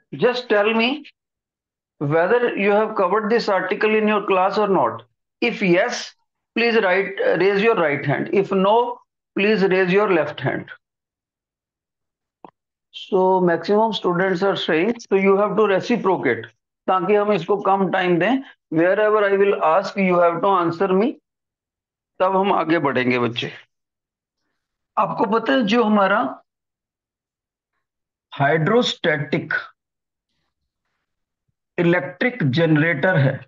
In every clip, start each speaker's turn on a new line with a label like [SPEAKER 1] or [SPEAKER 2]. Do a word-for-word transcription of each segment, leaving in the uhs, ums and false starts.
[SPEAKER 1] Just tell me whether you have covered this article in your class or not. If yes, please write, raise your right hand. If no, please raise your left hand. So maximum students are saying, so you have to reciprocate ताकि हम इसको कम time दें. Wherever I will ask, you have to answer me. तब हम आगे बढ़ेंगे बच्चे. आपको पता है जो हमारा हाइड्रोस्टैटिक इलेक्ट्रिक जनरेटर है,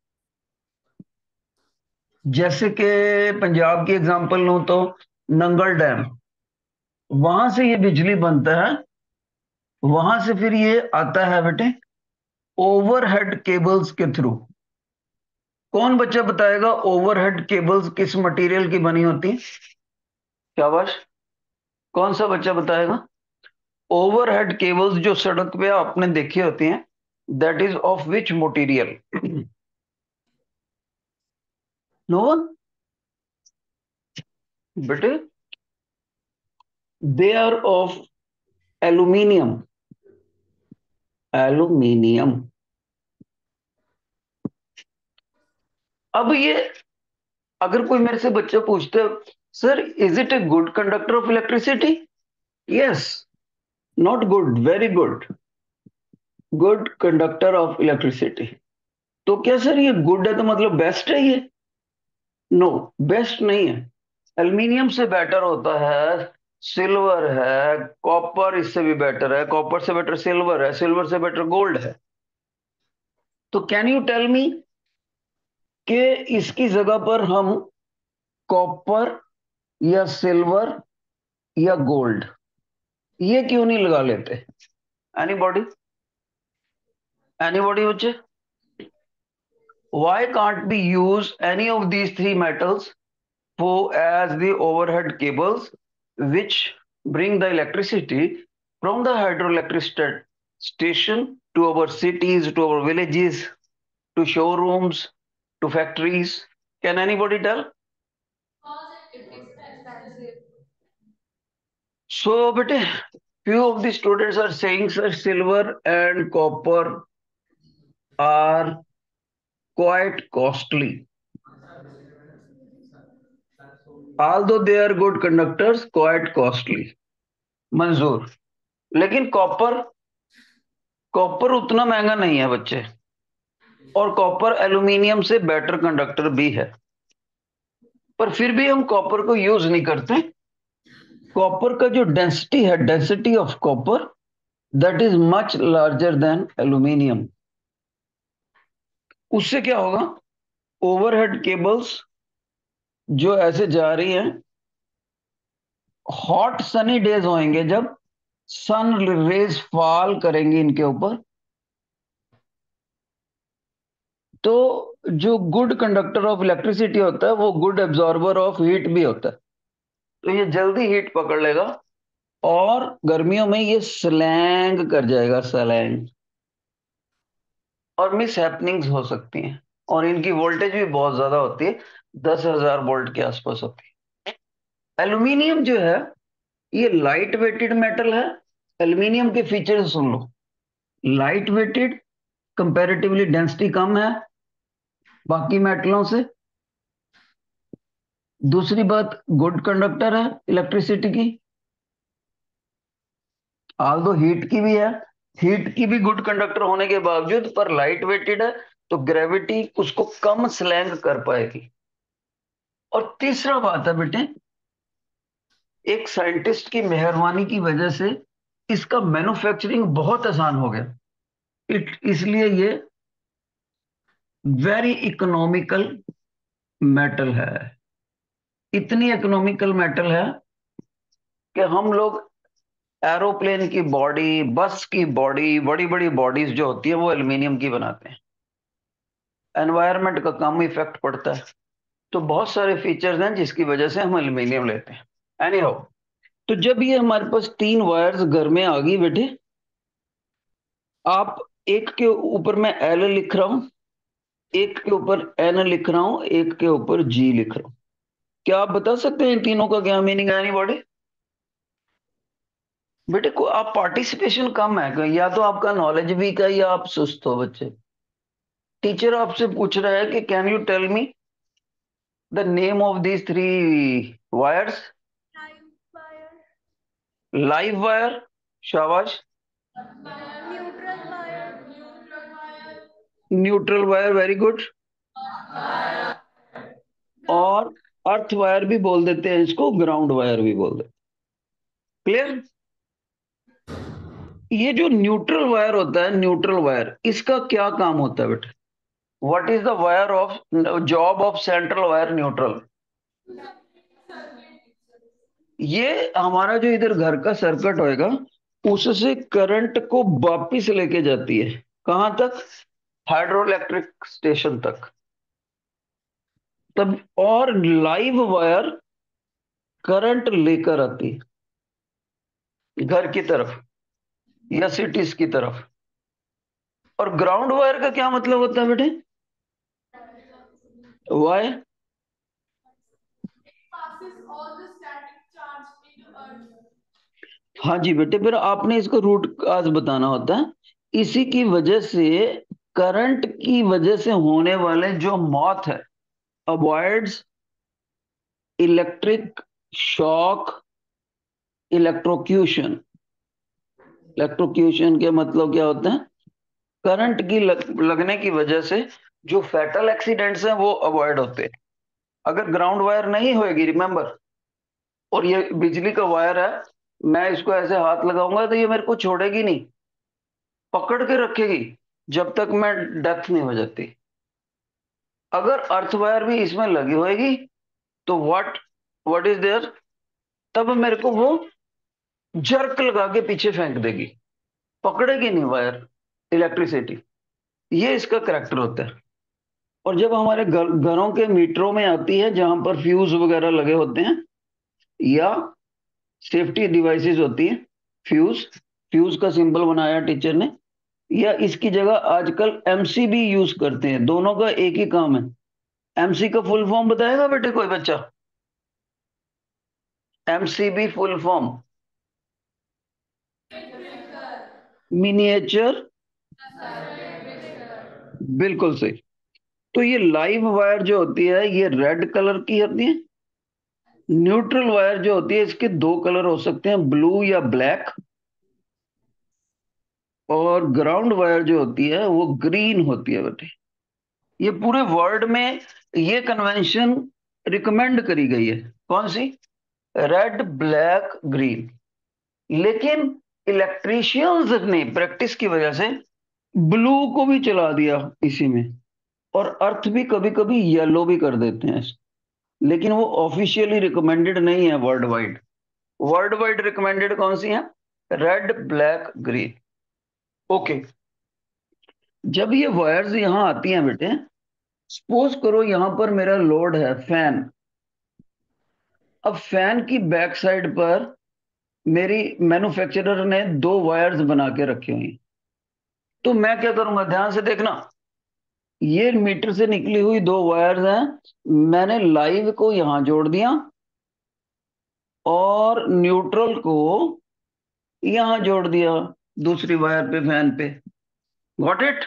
[SPEAKER 1] जैसे कि पंजाब की एग्जांपल लूं तो नंगल डैम, वहां से ये बिजली बनता है. वहां से फिर ये आता है बेटे ओवरहेड केबल्स के थ्रू. कौन बच्चा बताएगा ओवरहेड केबल्स किस मटेरियल की बनी होती? शाबाश. कौन सा बच्चा बताएगा? ओवरहेड केबल्स जो सड़क पे आपने देखी होती हैं, that is of which material? No one बेटे. They are of aluminium. Aluminium. अब ये अगर कोई मेरे से बच्चा पूछता है, sir is it a good conductor of electricity? Yes. Not good, very good. Good conductor of electricity. तो क्या सर ये गुड है तो मतलब बेस्ट है ये? नो, बेस्ट नहीं है. एल्यूमिनियम से बेटर होता है सिल्वर है, कॉपर इससे भी बेटर है, कॉपर से बेटर सिल्वर है, सिल्वर से बेटर गोल्ड है. तो कैन यू टेल मी कि इसकी जगह पर हम कॉपर या सिल्वर या गोल्ड ये क्यों नहीं लगा लेते? एनीबॉडी? एनीबॉडी बच्चे? Why can't we use any of these three metals for as the overhead cables which bring the electricity from the hydroelectric sta- station to our cities, to our villages, to showrooms, to factories? Can anybody tell? So, but few of the students are saying, sir, silver and copper are quite costly. Although they are good conductors, quite costly. मंजूर. लेकिन copper copper उतना महंगा नहीं है बच्चे. और copper aluminium से better conductor भी है. पर फिर भी हम कॉपर को यूज नहीं करते. कॉपर का जो डेंसिटी है, density of copper, that is much larger than aluminium. उससे क्या होगा? ओवरहेड केबल्स जो ऐसे जा रही हैं, हॉट सनी डेज होंगे जब सन रेज फॉल करेंगे इनके ऊपर, तो जो गुड कंडक्टर ऑफ इलेक्ट्रिसिटी होता है वो गुड एब्जॉर्बर ऑफ हीट भी होता है. तो ये जल्दी हीट पकड़ लेगा और गर्मियों में ये स्लैंग कर जाएगा, स्लैंग. और मिस हैपनिंग्स हो सकती हैं. और इनकी वोल्टेज भी बहुत ज्यादा होती है, दस हजार वोल्ट के आसपास होती है. एल्यूमिनियम जो है ये लाइट वेटेड मेटल है. एल्यूमिनियम के फीचर्स सुन लो. लाइट वेटेड, कंपैरेटिवली डेंसिटी कम है बाकी मेटलों से. दूसरी बात, गुड कंडक्टर है इलेक्ट्रिसिटी की. आल दो हीट की भी है, हीट की भी गुड कंडक्टर होने के बावजूद पर लाइट वेटेड है, तो ग्रेविटी उसको कम स्लैंग कर पाएगी. और तीसरा बात है बेटे, एक साइंटिस्ट की मेहरबानी की वजह से इसका मैन्युफैक्चरिंग बहुत आसान हो गया. इट इसलिए ये वेरी इकोनॉमिकल मेटल है. इतनी इकोनॉमिकल मेटल है कि हम लोग एरोप्लेन की बॉडी, बस की बॉडी, बड़ी बड़ी बॉडीज जो होती है वो एल्यूमिनियम की बनाते हैं. एनवायरनमेंट का कम इफेक्ट पड़ता है. तो बहुत सारे फीचर्स हैं जिसकी वजह से हम एल्यूमिनियम लेते हैं. एनी हाउ, तो जब ये हमारे पास तीन वायर्स घर में आ गई बेटे, आप एक के ऊपर मैं एल लिख रहा हूं, एक के ऊपर एन लिख रहा हूं, एक के ऊपर जी लिख रहा हूं. क्या आप बता सकते हैं इन तीनों का क्या मीनिंग है? एनीबॉडी? बेटे को आप पार्टिसिपेशन कम है क्या? या तो आपका नॉलेज वीक है या आप सुस्त हो बच्चे। टीचर आपसे पूछ रहा है कि can you tell me the name of these three wires.
[SPEAKER 2] Live wire,
[SPEAKER 1] live wire, शाबाश।
[SPEAKER 2] Neutral wire, neutral wire,
[SPEAKER 1] neutral wire, very good.
[SPEAKER 2] Ground,
[SPEAKER 1] और अर्थ वायर भी बोल देते हैं इसको, ग्राउंड वायर भी बोल देते। क्लियर? ये जो न्यूट्रल वायर होता है, न्यूट्रल वायर, इसका क्या काम होता है बेटे? What is the wire of job of central wire neutral? ये हमारा जो इधर घर का सर्किट होएगा, उससे करंट को वापिस लेके जाती है। कहां तक? हाइड्रो इलेक्ट्रिक स्टेशन तक। तब और लाइव वायर करंट लेकर आती है घर की तरफ या सिटीज की तरफ। और ग्राउंड वायर का क्या मतलब होता है बेटे? Why?
[SPEAKER 2] passes all the static charge into earth.
[SPEAKER 1] हाँ जी बेटे, फिर आपने इसको रूट काज बताना होता है। इसी की वजह से, करंट की वजह से होने वाले जो मौत है, avoids electric shock, electrocution. Electrocution के मतलब क्या होता है? करंट की लग, लगने की वजह से जो फैटल एक्सीडेंट्स हैं वो अवॉइड होते हैं। अगर ग्राउंड वायर नहीं होएगी, रिमेंबर, और ये बिजली का वायर है, मैं इसको ऐसे हाथ लगाऊंगा तो ये मेरे को छोड़ेगी नहीं, पकड़ के रखेगी जब तक मैं डेथ नहीं हो जाती। अगर अर्थ वायर भी इसमें लगी होएगी तो व्हाट व्हाट इज देयर, तब मेरे को वो जर्क लगा के पीछे फेंक देगी, पकड़ेगी नहीं वायर इलेक्ट्रिसिटी। ये इसका करेक्टर होता है। और जब हमारे घर घरों के मीटरों में आती है, जहां पर फ्यूज वगैरह लगे होते हैं या सेफ्टी डिवाइसेस होती है, फ्यूज, फ्यूज का सिंबल बनाया टीचर ने, या इसकी जगह आजकल एमसीबी यूज करते हैं। दोनों का एक ही काम है। एमसी का फुल फॉर्म बताएगा बेटे कोई बच्चा? MCB full form? मिनिएचर, बिल्कुल सही। तो ये लाइव वायर जो होती है ये रेड कलर की होती है। न्यूट्रल वायर जो होती है इसके दो कलर हो सकते हैं, ब्लू या ब्लैक। और ग्राउंड वायर जो होती है वो ग्रीन होती है बेटे। ये पूरे वर्ल्ड में ये कन्वेंशन रिकमेंड करी गई है। कौन सी? Red, black, green. लेकिन इलेक्ट्रीशियंस ने प्रैक्टिस की वजह से ब्लू को भी चला दिया इसी में। और अर्थ भी कभी कभी येलो भी कर देते हैं, लेकिन वो ऑफिशियली रिकमेंडेड नहीं है world wide. World wide recommended कौन सी है? Red, black, green. ओके। जब ये वायर्स यहां आती हैं बेटे, सपोज करो यहां पर मेरा लोड है फैन। अब फैन की बैक साइड पर मेरी मैन्युफैक्चरर ने दो वायर्स बना के रखी हुई। तो मैं क्या करूंगा, ध्यान से देखना। ये मीटर से निकली हुई दो वायर्स हैं, मैंने लाइव को यहां जोड़ दिया और न्यूट्रल को यहां जोड़ दिया, दूसरी वायर पे, फैन पे। Got it?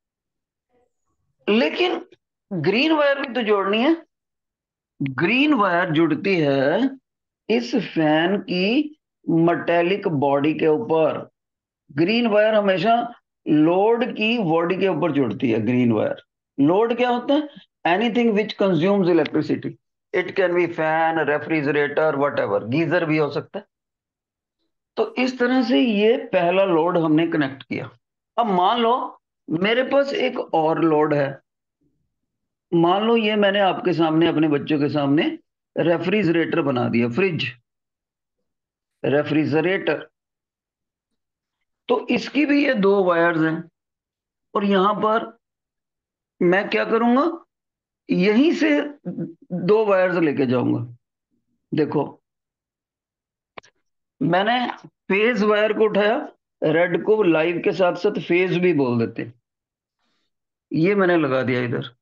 [SPEAKER 1] लेकिन ग्रीन वायर भी तो जोड़नी है। ग्रीन वायर जुड़ती है इस फैन की मेटेलिक बॉडी के ऊपर। ग्रीन वायर हमेशा लोड की बॉडी के ऊपर जुड़ती है। ग्रीन वायर, लोड क्या होता है? Anything which consumes electricity. It can be fan, refrigerator, whatever, geyser भी हो सकता है। तो इस तरह से ये पहला लोड हमने कनेक्ट किया। अब मान लो मेरे पास एक और लोड है। मान लो ये मैंने आपके सामने, अपने बच्चों के सामने रेफ्रिजरेटर बना दिया, फ्रिज, रेफ्रिजरेटर। तो इसकी भी ये दो वायर्स हैं। और यहां पर मैं क्या करूंगा, यहीं से दो वायर्स लेके जाऊंगा। देखो, मैंने फेज वायर को उठाया, रेड को लाइव के साथ साथ फेज भी बोल देते, ये मैंने लगा दिया इधर।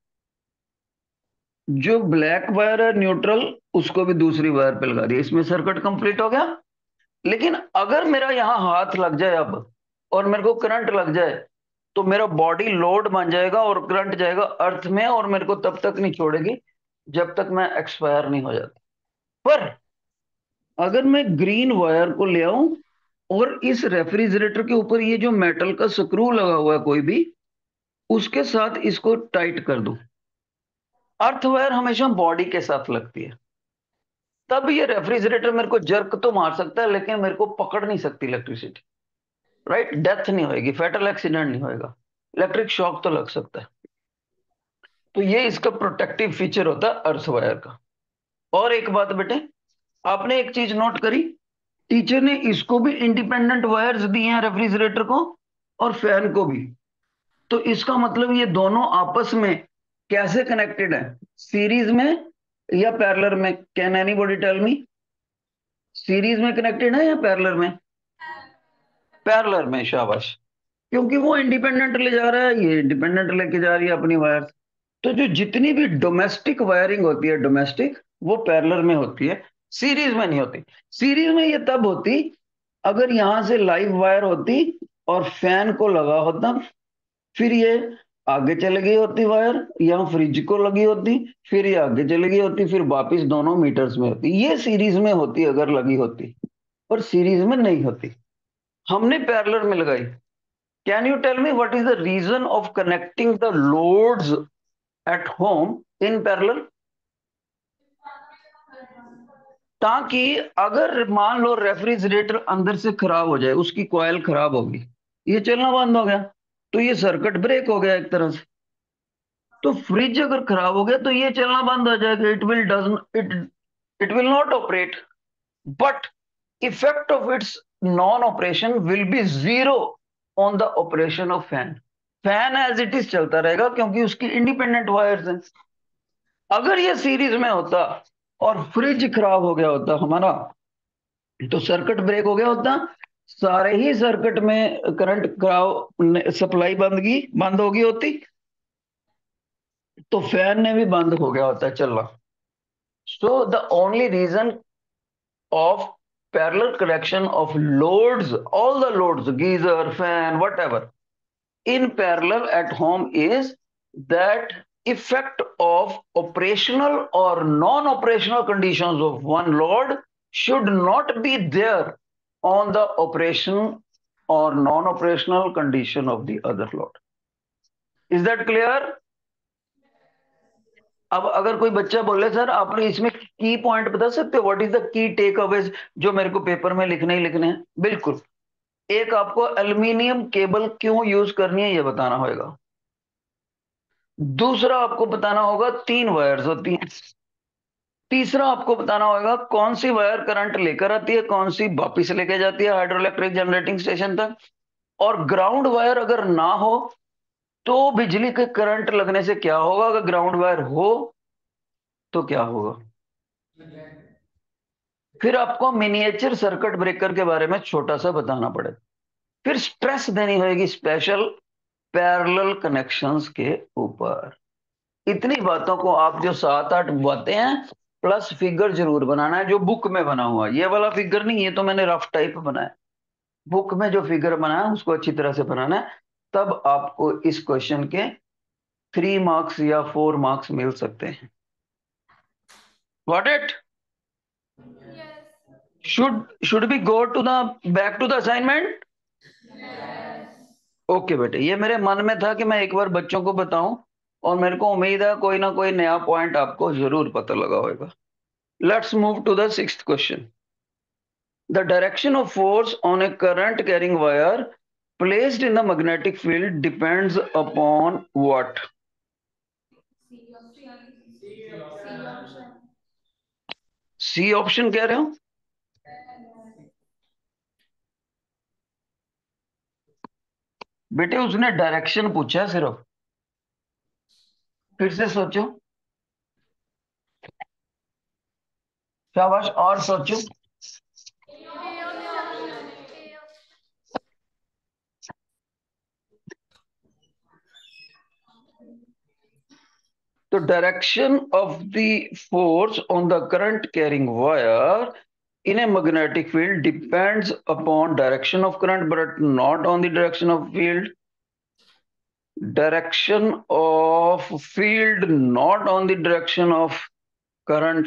[SPEAKER 1] जो ब्लैक वायर है न्यूट्रल, उसको भी दूसरी वायर पे लगा दिया। इसमें सर्किट कंप्लीट हो गया। लेकिन अगर मेरा यहाँ हाथ लग जाए अब और मेरे को करंट लग जाए, तो मेरा बॉडी लोड बन जाएगा और करंट जाएगा अर्थ में, और मेरे को तब तक नहीं छोड़ेगी जब तक मैं एक्सपायर नहीं हो जाता। पर अगर मैं ग्रीन वायर को ले आऊं और इस रेफ्रिजरेटर के ऊपर ये जो मेटल का स्क्रू लगा हुआ है कोई भी, उसके साथ इसको टाइट कर दूं, अर्थ वायर हमेशा बॉडी के साथ लगती है, तब ये रेफ्रिजरेटर मेरे को जर्क तो मार सकता है लेकिन मेरे को पकड़ नहीं सकती इलेक्ट्रिसिटी। राइट, डेथ नहीं होगी, फेटल एक्सीडेंट नहीं होएगा, इलेक्ट्रिक शॉक तो लग सकता है। तो ये इसका प्रोटेक्टिव फीचर होता है अर्थ वायर का। और एक बात बेटे, आपने एक चीज नोट करी, टीचर ने इसको भी इंडिपेंडेंट वायर्स दिए हैं रेफ्रिजरेटर को और फैन को भी। तो इसका मतलब ये दोनों आपस में कैसे कनेक्टेड है, सीरीज में या पैरेलल में? Can anybody tell me? Series में कनेक्टेड है या पैरेलल में? पैरेलल में, शाबाश। क्योंकि वो इंडिपेंडेंट ले जा रहा है, ये इंडिपेंडेंट लेके जा रही है अपनी वायर। तो जो जितनी भी डोमेस्टिक वायरिंग होती है, डोमेस्टिक, वो पैरेलल में होती है, सीरीज में नहीं होती। सीरीज में ये तब होती अगर यहां से लाइव वायर होती और फैन को लगा होता, फिर ये आगे चली गई होती वायर, यहाँ फ्रिज को लगी होती, फिर ये आगे चली गई होती, फिर वापिस दोनों मीटर्स में होती, ये सीरीज में होती अगर लगी होती, पर सीरीज में नहीं होती, हमने पैरेलल में लगाई। Can you tell me what is the reason of connecting the loads at home in parallel? ताकि अगर मान लो रेफ्रिजरेटर अंदर से खराब हो जाए, उसकी कॉइल खराब होगी, ये चलना बंद हो गया, तो ये सर्किट ब्रेक हो गया एक तरह से। तो फ्रिज अगर खराब हो गया तो ये चलना बंद हो जाएगा, it will doesn't it it will not operate, but effect of its non operation will be zero on the operation of fan. Fan as it is चलता रहेगा क्योंकि उसकी इंडिपेंडेंट वायर्स हैं। अगर ये सीरीज में होता और फ्रिज खराब हो गया होता हमारा, तो सर्किट ब्रेक हो गया होता, सारे ही सर्किट में करंट खराब, सप्लाई बंद की बंद होगी होती, तो फैन ने भी बंद हो गया होता चलना। So the only reason of parallel connection of loads, all the loads, geyser, fan, whatever, in parallel at home is that effect of operational or non-operational conditions of one load should not be there on the operation or non-operational condition of the other load. Is that clear? अब अगर कोई बच्चा बोले sir आपने इसमें की point बता सकते हो, what is the key takeaways जो मेरे को पेपर में लिखने ही लिखने हैं? बिल्कुल। एक आपको एल्यूमिनियम केबल क्यों यूज करनी है ये बताना होगा। दूसरा आपको बताना होगा तीन वायर्स होती हैं। तीसरा आपको बताना होगा कौन सी वायर करंट लेकर आती है, कौन सी वापिस लेके जाती है हाइड्रोइलेक्ट्रिक जनरेटिंग स्टेशन तक। और ग्राउंड वायर अगर ना हो तो बिजली के करंट लगने से क्या होगा, अगर ग्राउंड वायर हो तो क्या होगा। फिर आपको मिनिएचर सर्किट ब्रेकर के बारे में छोटा सा बताना पड़ेगा। फिर स्ट्रेस देनी होगी स्पेशल पैरेलल कनेक्शंस के ऊपर। इतनी बातों को आप जो सात आठ बातें हैं प्लस फिगर जरूर बनाना है जो बुक में बना हुआ है। ये वाला फिगर नहीं, ये तो मैंने रफ टाइप बनाया। बुक में जो फिगर बनाया है उसको अच्छी तरह से बनाना है, तब आपको इस क्वेश्चन के थ्री मार्क्स या फोर मार्क्स मिल सकते हैं। Got it?
[SPEAKER 2] Yes.
[SPEAKER 1] Should should we go to the back to the assignment?
[SPEAKER 2] Yes.
[SPEAKER 1] Okay बेटे, ये मेरे मन में था कि मैं एक बार बच्चों को बताऊं, और मेरे को उम्मीद है कोई ना कोई नया पॉइंट आपको जरूर पता लगा होगा। Let's move to the sixth question. The direction of force on a current carrying wire placed in the magnetic field depends upon what? C option कह रहे हो? बेटे उसने डायरेक्शन पूछा सिर्फ, फिर से सोचो, शाबाश, और सोचो। तो direction of the force on the current carrying wire in a magnetic field depends upon direction of current but not on the direction of field. Direction of field not on the direction of current.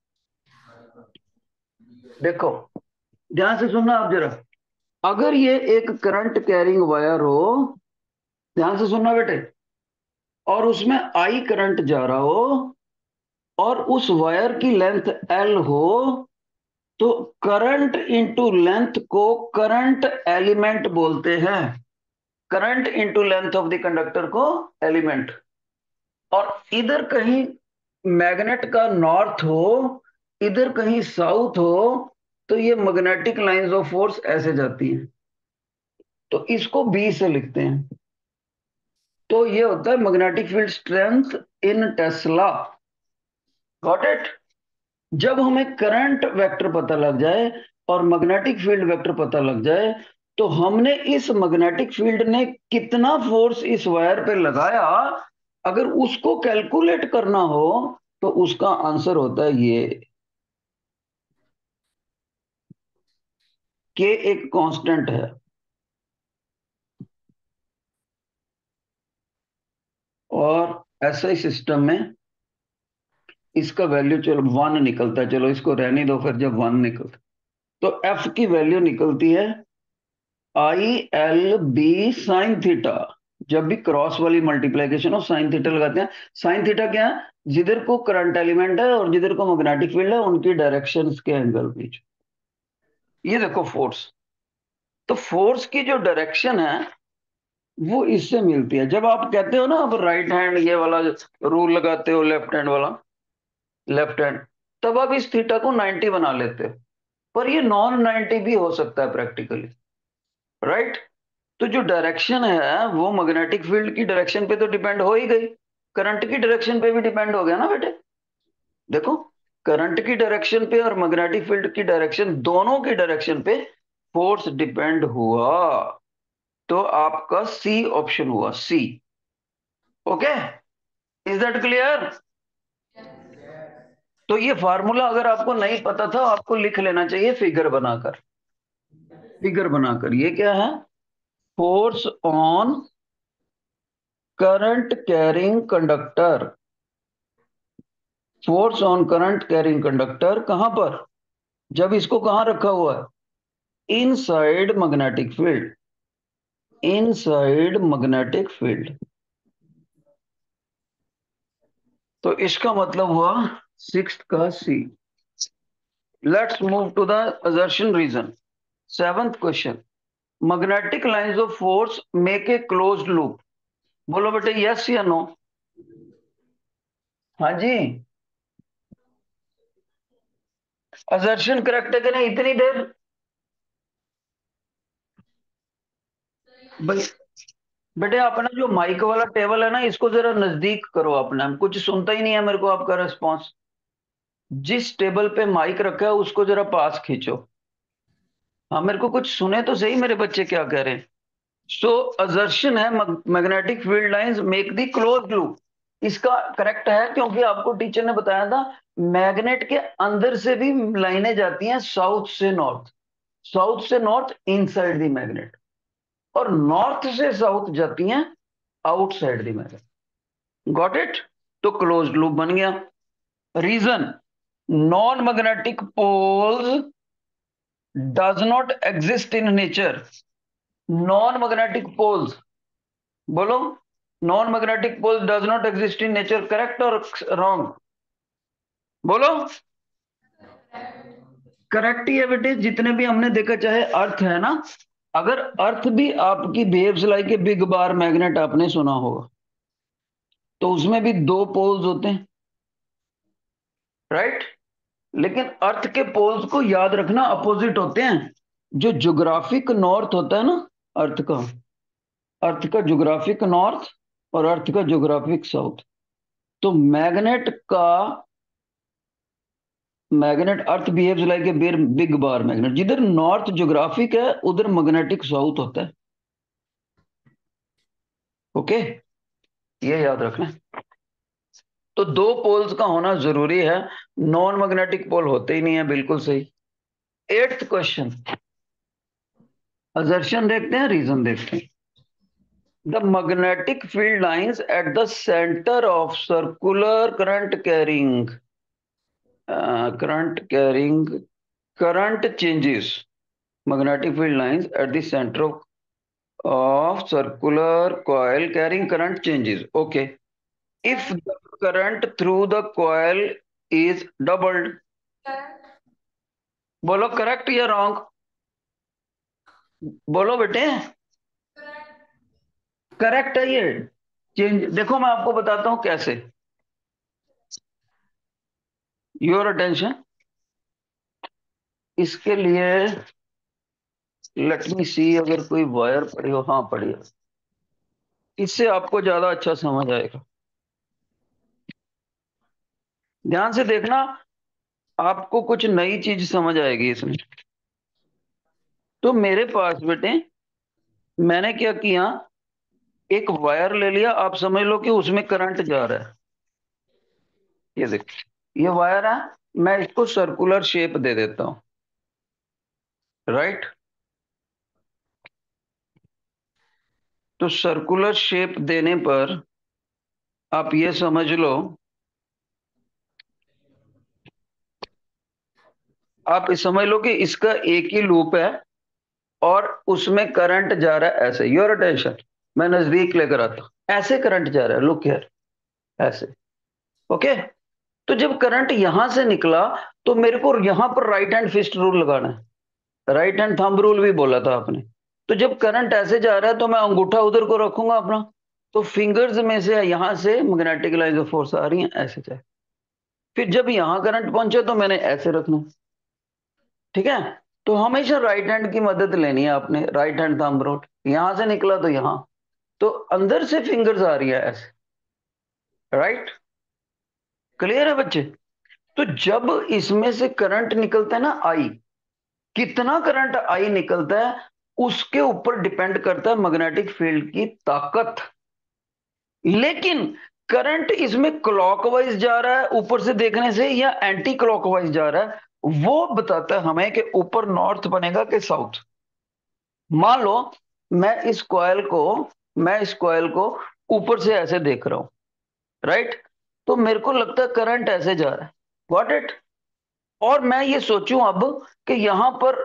[SPEAKER 1] देखो ध्यान से सुनना आप जरा, अगर ये एक current carrying wire हो, ध्यान से सुनना बेटे, और उसमें आई करंट जा रहा हो और उस वायर की लेंथ एल हो, तो करंट इनटू लेंथ को करंट एलिमेंट बोलते हैं। Current into length of the conductor को एलिमेंट। और इधर कहीं मैग्नेट का नॉर्थ हो, इधर कहीं साउथ हो, तो ये मैग्नेटिक लाइंस ऑफ फोर्स ऐसे जाती हैं, तो इसको बी से लिखते हैं। तो ये होता है magnetic field strength in tesla. Got it. जब हमें करंट वेक्टर पता लग जाए और मैग्नेटिक फील्ड वेक्टर पता लग जाए, तो हमने इस मैग्नेटिक फील्ड ने कितना फोर्स इस वायर पे लगाया, अगर उसको कैलकुलेट करना हो तो उसका आंसर होता है ये। के एक कांस्टेंट है और एसआई सिस्टम में इसका वैल्यू चलो वन निकलता है, चलो इसको रहने दो, फिर जब वन निकलता तो एफ की वैल्यू निकलती है I L B sine theta. जब भी क्रॉस वाली मल्टीप्लीकेशन हो साइन थीटा लगाते हैं। साइन थीटा क्या है, जिधर को करंट एलिमेंट है और जिधर को मैग्नेटिक फील्ड है उनकी डायरेक्शंस के एंगल बीच। ये देखो फोर्स, तो फोर्स की जो डायरेक्शन है वो इससे मिलती है। जब आप कहते हो ना अब राइट हैंड ये वाला रूल लगाते हो, लेफ्ट हैंड वाला, लेफ्ट हैंड, तब आप इस थीटा को नाइंटी बना लेते हो, पर ये नॉन नाइंटी भी हो सकता है प्रैक्टिकली, राइट। तो जो डायरेक्शन है वो मैग्नेटिक फील्ड की डायरेक्शन पे तो डिपेंड हो ही गई, करंट की डायरेक्शन पे भी डिपेंड हो गया ना बेटे। देखो, करंट की डायरेक्शन पे और मैग्नेटिक फील्ड की डायरेक्शन, दोनों की डायरेक्शन पे फोर्स डिपेंड हुआ। तो आपका सी ऑप्शन हुआ, c. Okay, is that clear? तो ये फार्मूला अगर आपको नहीं पता था, आपको लिख लेना चाहिए फिगर बनाकर। फिगर बनाकर ये क्या है, force on current carrying conductor. Force on current carrying conductor कहां पर, जब इसको कहां रखा हुआ है, inside magnetic field, inside magnetic field. तो इसका मतलब हुआ सिक्स्थ का C. Let's move to the assertion reason. Seventh question, magnetic lines of force make a closed loop. बोलो बेटे यस या नो। हाँ जी, assertion करेक्ट है कि नहीं इतनी देर भाई। बेटे अपना जो माइक वाला टेबल है ना, इसको जरा नजदीक करो अपना, कुछ सुनता ही नहीं है मेरे को आपका रिस्पॉन्स। जिस टेबल पे माइक रखा है उसको जरा पास खींचो। हाँ मेरे को कुछ सुने तो सही मेरे बच्चे क्या कह रहे हैं। सो असर्शन है magnetic field lines make the close loop. इसका करेक्ट है क्योंकि आपको टीचर ने बताया था मैग्नेट के अंदर से भी लाइनें जाती हैं साउथ से नॉर्थ, साउथ से नॉर्थ इनसाइड द मैग्नेट, और नॉर्थ से साउथ जाती हैं outside the magnet. Got it. तो क्लोज लूप बन गया। Reason, non magnetic poles does not exist in nature. Non magnetic poles, बोलो, non magnetic poles does not exist in nature, correct और wrong, बोलो। Correct ही है बेटे, जितने भी हमने देखा, चाहे अर्थ है ना, अगर अर्थ भी आपकी behaves like a big bar magnet आपने सुना होगा, तो उसमें भी दो पोल्स होते हैं, राइट। लेकिन अर्थ के पोल्स को याद रखना अपोजिट होते हैं। जो ज्योग्राफिक नॉर्थ होता है ना अर्थ का, अर्थ का ज्योग्राफिक नॉर्थ और अर्थ का ज्योग्राफिक साउथ, तो मैग्नेट का, magnet earth behaves like a big bar magnet, जिधर नॉर्थ ज्योग्राफिक है उधर मैग्नेटिक साउथ होता है। ओके, ये याद रखना। तो दो पोल्स का होना जरूरी है, नॉन मैग्नेटिक पोल होते ही नहीं है, बिल्कुल सही। एट्थ क्वेश्चन, असर्शन देखते हैं, रीजन देखते हैं। The magnetic field lines at the center of circular current carrying uh, current carrying current changes. Magnetic field lines at the center of, of circular coil carrying current changes. Okay. If
[SPEAKER 2] Correct.
[SPEAKER 1] the current through the coil is doubled,
[SPEAKER 2] Correct.
[SPEAKER 1] बोलो correct या wrong, बोलो बेटे।
[SPEAKER 2] Correct.
[SPEAKER 1] Correct है ये। Change देखो, मैं आपको बताता हूं कैसे। Your attention. इसके लिए लेट मी सी, अगर कोई वायर पड़ी हो, हाँ पड़ी हो, इससे आपको ज्यादा अच्छा समझ आएगा। ध्यान से देखना, आपको कुछ नई चीज समझ आएगी इसमें। तो मेरे पास बेटे, मैंने क्या किया, एक वायर ले लिया, आप समझ लो कि उसमें करंट जा रहा है। ये देखो, ये वायर है, मैं इसको सर्कुलर शेप दे देता हूं, राइट। तो सर्कुलर शेप देने पर आप ये समझ लो, आप समझ लो कि इसका एक ही लूप है और उसमें करंट जा रहा है ऐसे। योर अटेंशन, मैं नजदीक लेकर आता हूं, ऐसे करंट जा रहा है, लुक हियर, ऐसे। ओके। तो जब करंट यहां से निकला, तो मेरे को यहां पर राइट हैंड फिस्ट रूल लगाना है, राइट हैंड थंब रूल भी बोला था आपने। तो जब करंट ऐसे जा रहा है तो मैं अंगूठा उधर को रखूंगा अपना, तो फिंगर्स में से यहां से मैग्नेटिक लाइन ऑफ फोर्स आ रही है, ऐसे जाए। फिर जब यहां करंट पहुंचे तो मैंने ऐसे रखना, ठीक है। तो हमेशा राइट हैंड की मदद लेनी है आपने, राइट हैंड थंब रूल। यहां से निकला तो यहां, तो अंदर से फिंगर्स आ रही है ऐसे, राइट। क्लियर है बच्चे। तो जब इसमें से करंट निकलता है ना, आई, कितना करंट आई निकलता है, उसके ऊपर डिपेंड करता है मैग्नेटिक फील्ड की ताकत। लेकिन करंट इसमें क्लॉकवाइज जा रहा है ऊपर से देखने से, या एंटी क्लॉकवाइज जा रहा है, वो बताता है हमें कि ऊपर नॉर्थ बनेगा कि साउथ। मान लो मैं इस कॉइल को मैं इस कॉइल को ऊपर से ऐसे देख रहा हूं, राइट। तो मेरे को लगता है करंट ऐसे जा रहा है, गॉट इट। और मैं ये सोचूं अब कि यहां पर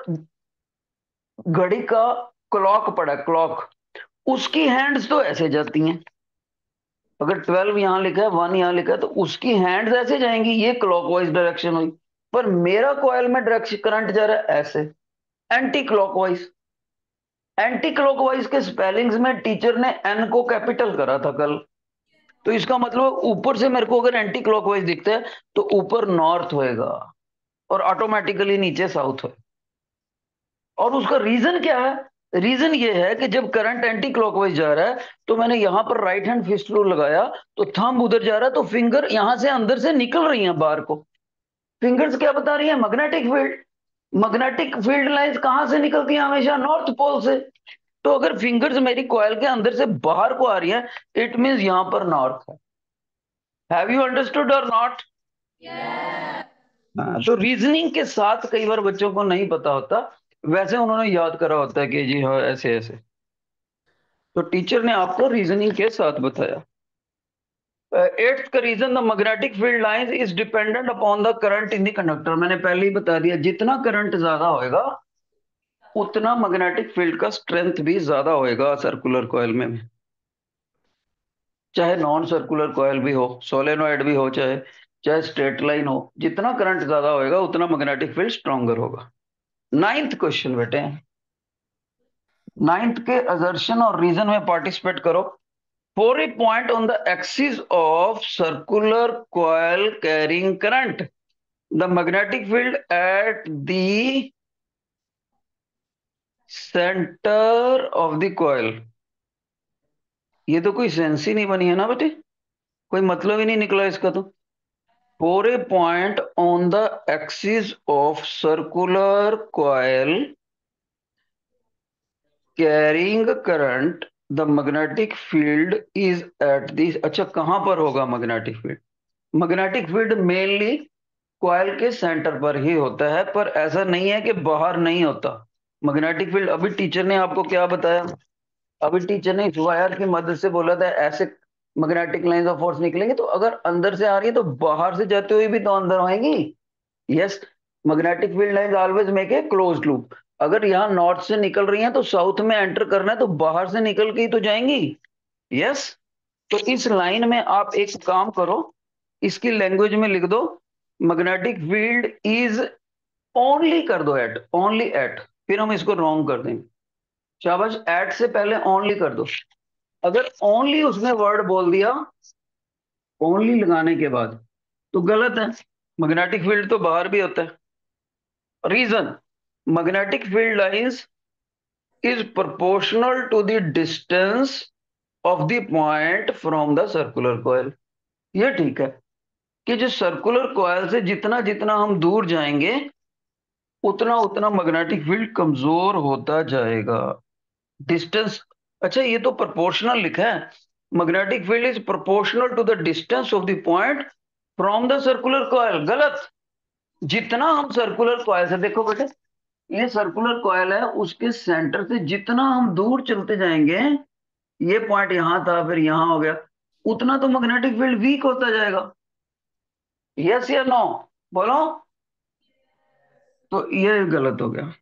[SPEAKER 1] घड़ी का क्लॉक पड़ा, क्लॉक, उसकी हैंड्स तो ऐसे जाती हैं। अगर ट्वेल्व यहां लिखा है, वन यहां लिखा है, तो उसकी हैंड्स ऐसे जाएंगी, ये क्लॉकवाइज डायरेक्शन हुई। पर मेरा कॉइल में डायरेक्शन करंट जा रहा है ऐसे, एंटी क्लॉकवाइज। एंटी क्लॉकवाइज के स्पेलिंग्स में टीचर ने एन को कैपिटल करा था कल। तो इसका मतलब ऊपर से मेरे को अगर एंटी क्लॉकवाइज दिखता है तो ऊपर नॉर्थ होएगा और ऑटोमेटिकली नीचे साउथ होएगा। और उसका रीजन क्या है, रीजन ये है कि जब करंट एंटी क्लॉकवाइज जा रहा है तो मैंने यहां पर राइट हैंड फिस्ट रूल लगाया, तो थंब उधर जा रहा है, तो फिंगर यहां से अंदर से निकल रही हैं बाहर को। फिंगर्स क्या बता रही है, magnetic field. Magnetic field lines कहां से निकलती हैं, हमेशा नॉर्थ पोल से। तो अगर फिंगर्स मेरी कॉइल के अंदर से बाहर को आ रही है, इट मींस यहां पर नॉर्थ है। हैव यू अंडरस्टूड और नॉट?
[SPEAKER 2] Yes.
[SPEAKER 1] हाँ, तो रीजनिंग के साथ कई बार बच्चों को नहीं पता होता, वैसे उन्होंने याद करा होता है कि जी हाँ ऐसे ऐसे। तो टीचर ने आपको रीजनिंग के साथ बताया। एट्थ का reason, the magnetic field lines is dependent upon the current in the conductor. मैंने पहले ही बता दिया, जितना करंट ज्यादा होएगा उतना मैग्नेटिक फील्ड का स्ट्रेंथ भी ज्यादा होएगा सर्कुलर कॉइल में। चाहे नॉन सर्कुलर कॉइल भी हो, सोलेनोइड भी हो, चाहे चाहे स्ट्रेट लाइन हो, जितना करंट ज्यादा होएगा उतना मैग्नेटिक फील्ड स्ट्रांगर होगा। नाइन्थ क्वेश्चन बेटे, नाइन्थ के असर्शन और रीजन में पार्टिसिपेट करो। For a point on the axis of circular coil carrying current, the magnetic field at the center of the coil। ये तो कोई सेंस ही नहीं बनी है ना बेटे, कोई मतलब ही नहीं निकला इसका तो। For a point on the axis of circular coil carrying current, the magnetic field is at the, अच्छा कहां पर होगा magnetic field? Magnetic field mainly coil के सेंटर पर ही होता है, पर ऐसा नहीं है कि बाहर नहीं होता मैग्नेटिक फील्ड। अभी टीचर ने आपको क्या बताया? अभी टीचर ने इस वायर की मदद से बोला था ऐसे मैग्नेटिक लाइंस ऑफ फोर्स निकलेंगे, तो अगर अंदर से आ रही है तो बाहर से जाते हुए भी तो अंदर आएंगी। Yes, magnetic field lines always make a closed loop. अगर यहाँ नॉर्थ से निकल रही हैं तो साउथ में एंटर करना है तो बाहर से निकल के ही तो जाएंगी। यस, तो इस लाइन में आप एक काम करो, इसकी लैंग्वेज में लिख दो, मैग्नेटिक फील्ड इज ओनली कर दो एट, ओनली एट, फिर हम इसको रॉन्ग कर देंगे। शाबाश, एट से पहले ओनली कर दो। अगर ओनली उसने वर्ड बोल दिया ओनली लगाने के बाद तो गलत है, मैग्नेटिक फील्ड तो बाहर भी होता है। Reason, magnetic field lines is proportional to the distance of the point from the circular coil. ये ठीक है कि जो सर्कुलर कॉइल से जितना जितना हम दूर जाएंगे उतना उतना मैग्नेटिक फील्ड कमजोर होता जाएगा। डिस्टेंस, अच्छा ये तो प्रोपोर्शनल लिखा है। Magnetic field is proportional to the distance of the point from the circular coil, गलत। जितना हम सर्कुलर कॉइल से, देखो बेटे, ये सर्कुलर कॉइल है, उसके सेंटर से जितना हम दूर चलते जाएंगे, ये पॉइंट यहां था फिर यहां हो गया, उतना तो मैग्नेटिक फील्ड वीक होता जाएगा। यस या नो, बोलो। तो ये गलत हो गया।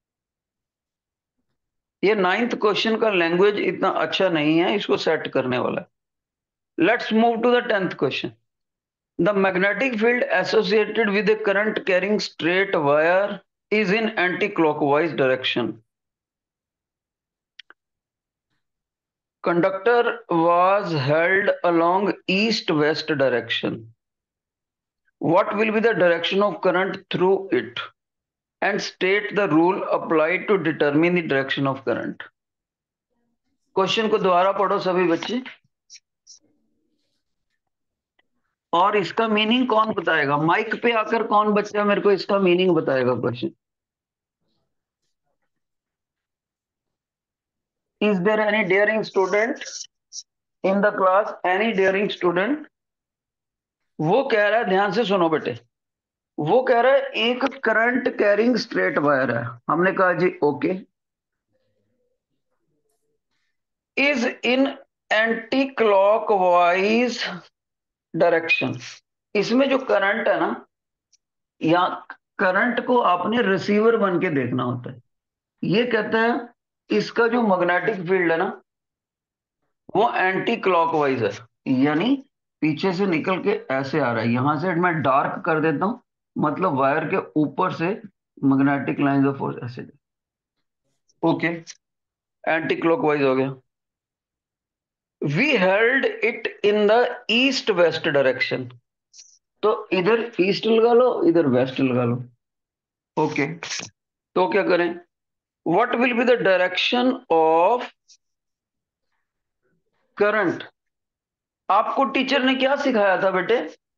[SPEAKER 1] ये नाइन्थ क्वेश्चन का लैंग्वेज इतना अच्छा नहीं है, इसको सेट करने वाला। Let's move to the tenth question. The magnetic field associated with a current carrying straight wire is in anti-clockwise direction. Conductor was held along east-west direction. What will be the direction of current through it? And state the rule applied to determine the direction of current. Question को दोबारा पढ़ो सभी बच्चे, और इसका meaning कौन बताएगा? Mic पे आकर कौन बच्चा मेरे को इसका मीनिंग बताएगा? Question, is there any daring student in the class? Any daring student? वो कह रहा है, ध्यान से सुनो बेटे, वो कह रहा है एक करंट कैरिंग स्ट्रेट वायर है। हमने कहा जी okay. Is in anti clockwise direction. इसमें जो करंट है ना, या करंट को आपने रिसीवर बन के देखना होता है। ये कहता है इसका जो मैग्नेटिक फील्ड है ना वो एंटी क्लॉकवाइज है, यानी पीछे से निकल के ऐसे आ रहा है। यहां से मैं डार्क कर देता हूं, मतलब वायर के ऊपर से मैग्नेटिक लाइंस ऑफ फोर्स ऐसे। ओके, एंटी क्लॉकवाइज हो गया। We held it in the east west direction, तो इधर ईस्ट लगा लो इधर वेस्ट लगा लो। ओके, तो क्या करें? What will be the direction of current? आपको टीचर ने क्या सिखाया था बेटे?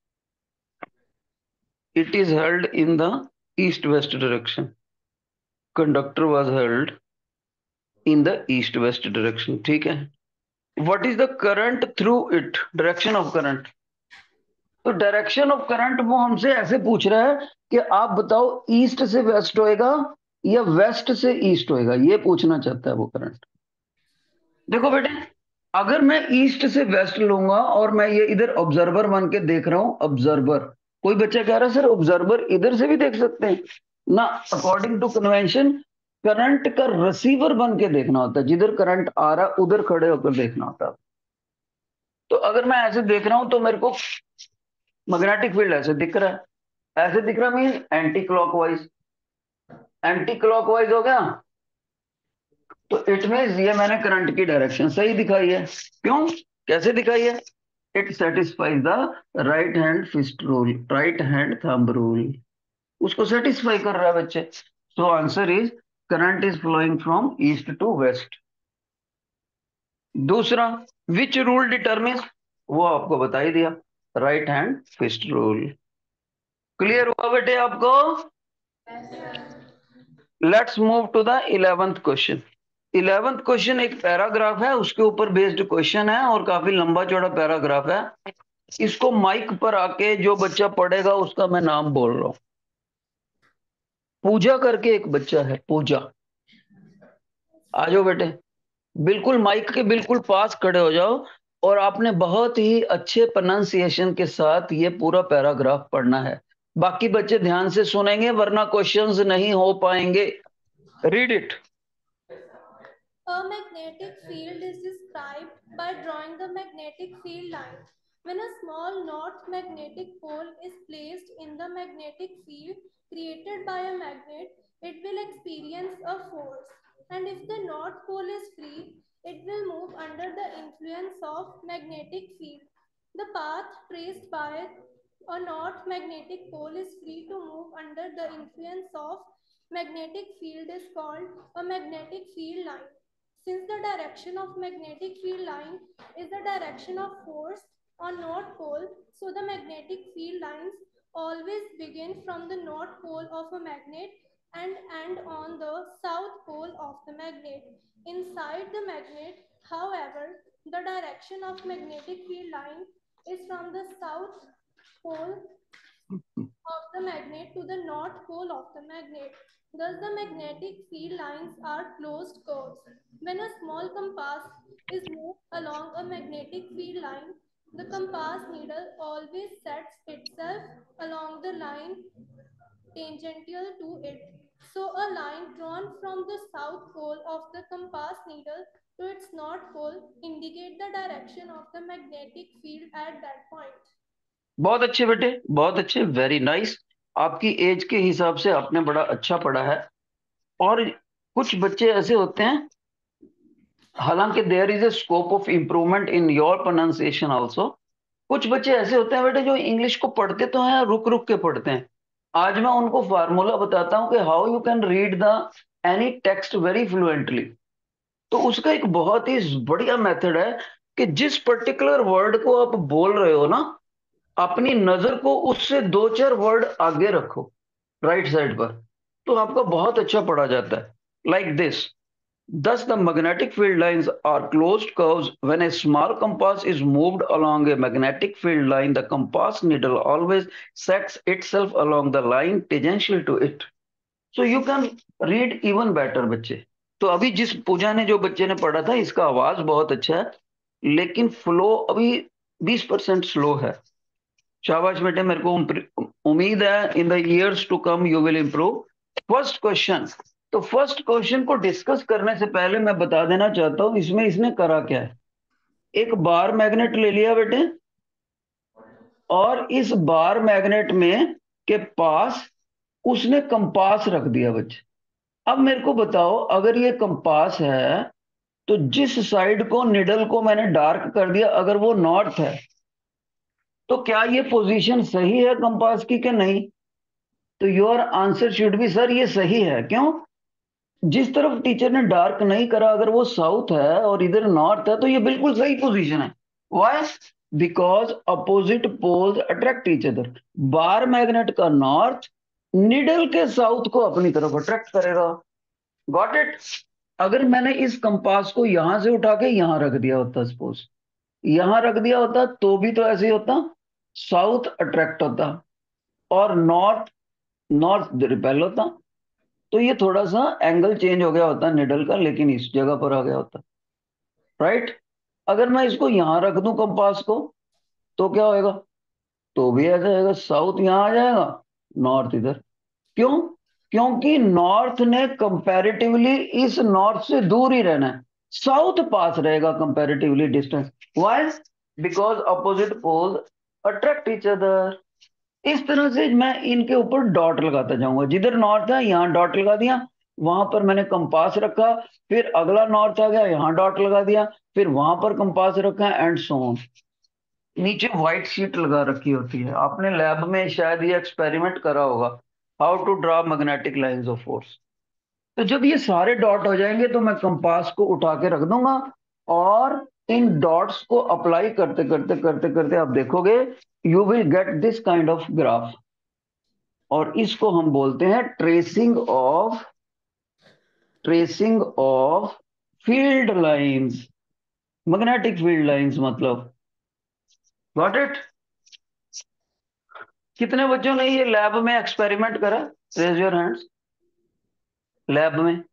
[SPEAKER 1] It is held in the east west direction. Conductor was held in the east west direction, ठीक है। What is the current through it? Direction of current. तो direction of current वो हमसे ऐसे पूछ रहा है कि आप बताओ ईस्ट से वेस्ट होएगा या वेस्ट से ईस्ट होएगा, ये पूछना चाहता है वो करंट। देखो बेटे, अगर मैं ईस्ट से वेस्ट लूंगा और मैं ये इधर ऑब्जर्वर बन के देख रहा हूं, ऑब्जर्वर, कोई बच्चा कह रहा है सर ऑब्जर्वर इधर से भी देख सकते हैं ना? अकॉर्डिंग टू कन्वेंशन करंट का रिसीवर बन के देखना होता है, जिधर करंट आ रहा है उधर खड़े होकर देखना होता है। तो अगर मैं ऐसे देख रहा हूं तो मेरे को मैग्नेटिक फील्ड ऐसे दिख रहा है, ऐसे दिख रहा mean anti clockwise. Anti clockwise हो गया, तो इट मीन ये मैंने करंट की डायरेक्शन सही दिखाई है। क्यों, कैसे दिखाई है? It satisfies the right hand fist rule, right hand thumb rule, उसको सेटिस्फाई कर रहा है बच्चे। So answer is current is flowing from east to west. दूसरा, विच रूल डिटरमिन? वो आपको बता ही दिया, right hand fist rule. Clear हुआ बेटे आपको? Let's move to the eleventh question. Eleventh question एक पैराग्राफ है, उसके ऊपर बेस्ड क्वेश्चन है और काफी लंबा चौड़ा पैराग्राफ है। इसको माइक पर आके जो बच्चा पढ़ेगा उसका मैं नाम बोल रहा हूं। पूजा करके एक बच्चा है, पूजा। आ जाओ बेटे, बिल्कुल माइक के बिल्कुल पास खड़े हो जाओ। और आपने बहुत ही अच्छे प्रोनाउंसिएशन के साथ ये पूरा पैराग्राफ पढ़ना है। बाकी बच्चे ध्यान से सुनेंगे वरना क्वेश्चंस नहीं हो पाएंगे। Read it.
[SPEAKER 2] A magnetic field is described by drawing the magnetic field line. When a small north magnetic pole is placed in the magnetic field created by a magnet, it will experience a force. And if the north pole is free, it will move under the influence of magnetic field. The path traced by a north magnetic pole is free to move under the influence of magnetic field is called a magnetic field line. Since the direction of magnetic field line is the direction of force on north pole, so the magnetic field lines always begin from the north pole of a magnet and end on the south pole of the magnet. Inside the magnet, however, the direction of magnetic field line is from the south pole of the magnet to the north pole of the magnet. Thus, the magnetic field lines are closed curves. When a small compass is moved along a magnetic field line, the compass needle always sets itself along the line tangential to it. So, a line drawn from the south pole of the compass needle to its north pole indicates the direction of the magnetic field at that point.
[SPEAKER 1] बहुत अच्छे बेटे, बहुत अच्छे, very nice. आपकी as के हिसाब से आपने बड़ा अच्छा पढ़ा है। और कुछ बच्चे ऐसे होते हैं, हालांकि there is a scope of improvement in your pronunciation also. कुछ बच्चे ऐसे होते हैं बेटे जो इंग्लिश को पढ़ते तो हैं, रुक रुक के पढ़ते हैं। आज मैं उनको फार्मूला बताता हूं कि how you can read the any text very fluently. तो उसका एक बहुत ही बढ़िया मेथड है कि जिस पर्टिकुलर वर्ड को आप बोल रहे हो ना, अपनी नजर को उससे दो चार वर्ड आगे रखो, राइट साइड पर। तो आपका बहुत अच्छा पढ़ा जाता है। Like this: thus, the magnetic field lines are closed curves. When a small compass is moved along a magnetic field line, the compass needle always sets itself along the line tangential to it. So you can read even better, बच्चे। तो अभी जिस पूजा ने जो बच्चे ने पढ़ा था, इसका आवाज बहुत अच्छा है, लेकिन फ्लो अभी बीस परसेंट स्लो है। शाबाश बेटे, मेरे को उम्मीद है in the years to come you will improve. First question. तो फर्स्ट क्वेश्चन को डिस्कस करने से पहले मैं बता देना चाहता हूं इसमें इसने करा क्या है। एक बार मैग्नेट ले लिया बेटे, और इस बार मैग्नेट में के पास उसने कंपास रख दिया बच्चे। अब मेरे को बताओ, अगर ये कंपास है तो जिस साइड को निडल को मैंने डार्क कर दिया, अगर वो नॉर्थ है, तो क्या ये पोजीशन सही है कंपास की कि नहीं? तो your answer should be sir ये सही है। क्यों? जिस तरफ टीचर ने डार्क नहीं करा, अगर वो साउथ है और इधर नॉर्थ है, तो ये बिल्कुल सही पोजीशन है। Why? Because opposite poles attract each other. Bar magnet का नॉर्थ निडल के साउथ को अपनी तरफ अट्रैक्ट करेगा। Got it? अगर मैंने इस कंपास को यहां से उठा के यहां रख दिया होता, सपोज यहां रख दिया होता, तो भी तो ऐसे ही होता, साउथ अट्रैक्ट होता और नॉर्थ नॉर्थ रिपेल होता। तो ये थोड़ा सा एंगल चेंज हो गया होता निडल का, लेकिन इस जगह पर आ गया होता, राइट? अगर मैं इसको यहां रख दूं कंपास को, तो क्या होएगा? तो भी ऐसा आएगा, साउथ यहां आ जाएगा, नॉर्थ इधर। क्यों? क्योंकि नॉर्थ ने कंपैरेटिवली इस नॉर्थ से दूर ही रहना है, साउथ पास रहेगा comparatively distance. Why? Because opposite poles attract each other. इस तरह से मैं इनके ऊपर डॉट लगाता जाऊंगा। जिधर नॉर्थ है यहां डॉट लगा दिया, वहां पर मैंने कंपास रखा, फिर अगला नॉर्थ आ गया, यहां डॉट लगा दिया, फिर वहां पर कंपास रखा, एंड सो ऑन। नीचे व्हाइट शीट लगा रखी होती है, आपने लैब में शायद ये एक्सपेरिमेंट करा होगा, how to draw magnetic lines of force. तो जब ये सारे डॉट हो जाएंगे तो मैं कंपास को उठा के रख दूंगा, और इन डॉट्स को अप्लाई करते करते करते करते आप देखोगे you will get this kind of graph. और इसको हम बोलते हैं tracing of tracing of field lines, magnetic field lines मतलब। Got it? कितने बच्चों ने ये लैब में एक्सपेरिमेंट करा? Raise your hands. लैब में।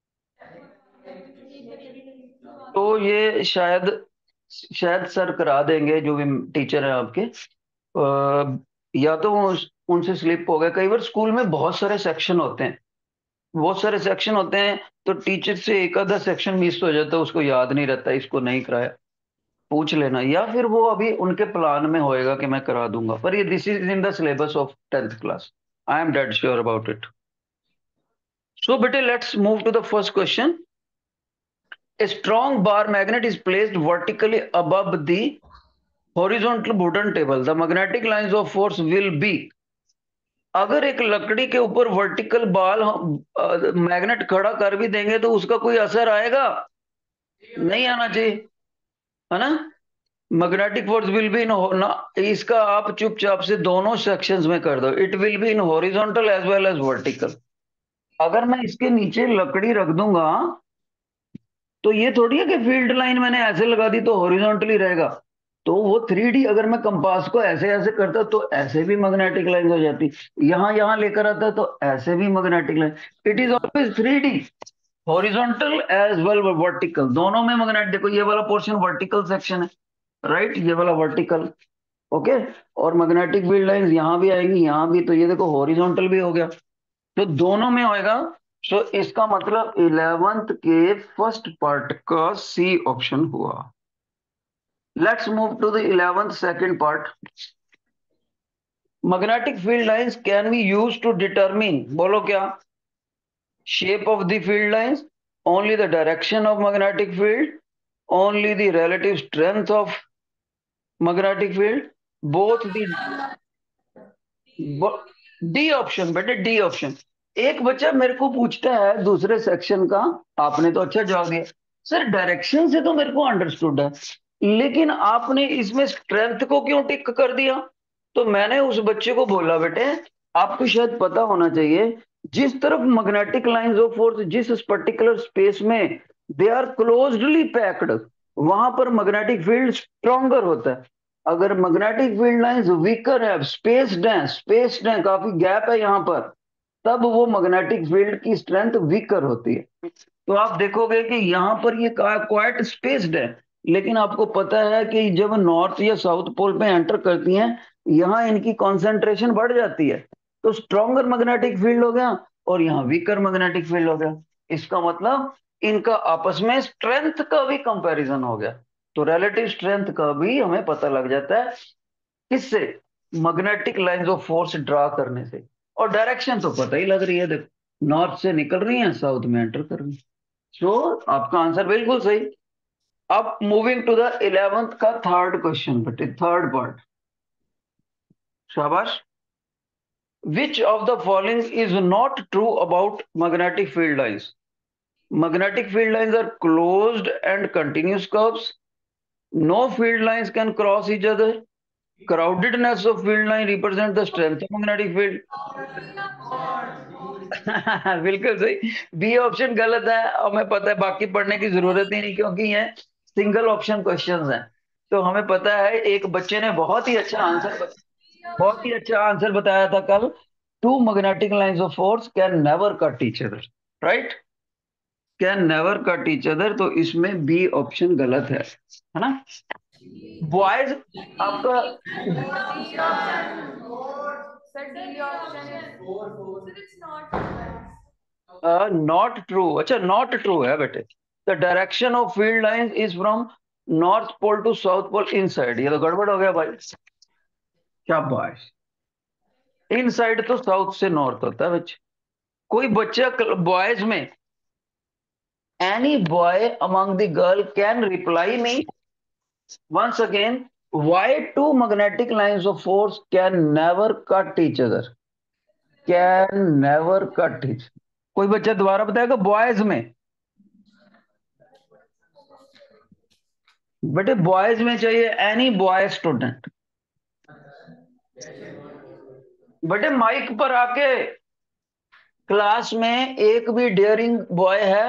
[SPEAKER 1] तो ये शायद शायद सर करा देंगे, जो भी टीचर है आपके। अ, या तो वो उस- उनसे स्लिप हो गया। कई बार स्कूल में बहुत सारे सेक्शन होते हैं, बहुत सारे सेक्शन होते हैं, तो टीचर से एक आधा सेक्शन मिस हो जाता है, उसको याद नहीं रहता, इसको नहीं कराया। पूछ लेना, या फिर वो अभी उनके प्लान में होएगा कि मैं करा दूंगा, पर ये this is in the syllabus of tenth class. I am dead sure about it. So बेटे, let's move to the first question. A strong bar magnet is placed vertically above the horizontal wooden table. The magnetic lines of force will be। अगर एक लकड़ी के ऊपर vertical बाल magnet खड़ा कर भी देंगे तो उसका कोई असर आएगा? नहीं आना चाहिए, है ना। Magnetic force will be in, ना, इसका आप चुपचाप से दोनों सेक्शंस में कर दो। It will be in horizontal as well as vertical. अगर मैं इसके नीचे लकड़ी रख दूंगा तो ये थोड़ी है कि फील्ड लाइन मैंने ऐसे लगा दी तो हॉरिजॉन्टली रहेगा। तो वो थ्री डी, अगर मैं कंपास को ऐसे ऐसे करता तो ऐसे भी मैग्नेटिक लाइन हो जाती। यहां यहां लेकर आता तो ऐसे भी magnetic line. It is always three D, horizontal as well vertical, दोनों में मैग्नेट। देखो ये वाला पोर्शन वर्टिकल सेक्शन है, राइट, ये वाला वर्टिकल। ओके। और मैग्नेटिक फील्ड लाइंस यहाँ भी आएंगी, यहाँ भी, तो ये देखो हॉरिजॉन्टल भी हो गया, तो दोनों में होएगा। सो इसका मतलब इलेवेंथ के फर्स्ट पार्ट का सी ऑप्शन हुआ। Let's move to the eleventh second part. Magnetic field lines can be use to determine, बोलो क्या? Shape of the field lines, only the direction of magnetic field, only the relative strength of magnetic field, both the. D option बेटे, D option. एक बच्चा मेरे को पूछता है दूसरे सेक्शन का, आपने तो अच्छा जवाब दिया सर, डायरेक्शन से तो मेरे को अंडरस्टूड है, लेकिन आपने इसमें स्ट्रेंथ को क्यों टिक कर दिया? तो मैंने उस बच्चे को बोला, बेटे आपको शायद पता होना चाहिए, जिस तरफ मैग्नेटिक लाइंस ऑफ फोर्स, जिस पर्टिकुलर स्पेस में दे आर क्लोजली पैक्ड, वहां पर मैग्नेटिक फील्ड स्ट्रॉन्गर होता है। अगर मैग्नेटिक फील्ड लाइंस वीकर है, स्पेस्ड है, स्पेस्ड है, काफी गैप है यहाँ पर, तब वो मैग्नेटिक फील्ड की स्ट्रेंथ वीकर होती है। तो आप देखोगे कि यहाँ पर ये क्वाइट स्पेस्ड है, लेकिन आपको पता है कि जब नॉर्थ या साउथ पोल पे एंटर करती हैं, यहाँ इनकी कॉन्सेंट्रेशन बढ़ जाती है, तो स्ट्रॉन्गर मैग्नेटिक फील्ड हो गया और यहाँ वीकर मैग्नेटिक फील्ड हो गया। इसका मतलब इनका आपस में स्ट्रेंथ का भी कंपैरिजन हो गया। तो रिलेटिव स्ट्रेंथ का भी हमें पता लग जाता है, किससे? Magnetic lines of force draw करने से। और डायरेक्शन तो पता ही लग रही है, देखो नॉर्थ से निकल रही है, साउथ में एंटर कर रही है। सो आपका आंसर बिल्कुल सही। अब मूविंग टू द इलेवेंथ का थर्ड क्वेश्चन बेटे, थर्ड पार्ट। शाबाश। Which of the following is not true about magnetic field lines? Magnetic field lines are closed and continuous curves. No field lines can cross each other. Crowdedness of field line represent the strength of magnetic field. बिल्कुल सही। B option गलत है, और हमें पता है, बाकी पढ़ने की जरूरत ही नहीं, क्योंकि ये सिंगल ऑप्शन क्वेश्चंस हैं। तो हमें पता है, एक बच्चे ने बहुत ही अच्छा आंसर, बहुत ही अच्छा आंसर बताया था कल। Two magnetic lines of force can never cut each other, right, can never cut each other. तो इसमें बी ऑप्शन गलत है है ना। बॉयज, आपका नॉट ट्रू, अच्छा नॉट ट्रू है बेटे। The direction of field lines is from north pole to south pole inside. ये तो गड़बड़ हो गया भाई। क्या बॉयज, इन साइड तो साउथ से नॉर्थ होता है बच्चे। कोई बच्चा बॉयज में, any boy among the girl can reply me once again, why two magnetic lines of force can never cut each other? Can never cut each। कोई बच्चा दोबारा बताएगा बॉयज में? बेटे बॉयज में चाहिए एनी बॉय स्टूडेंट। बेटे माइक पर आके, क्लास में एक भी डेयरिंग बॉय है?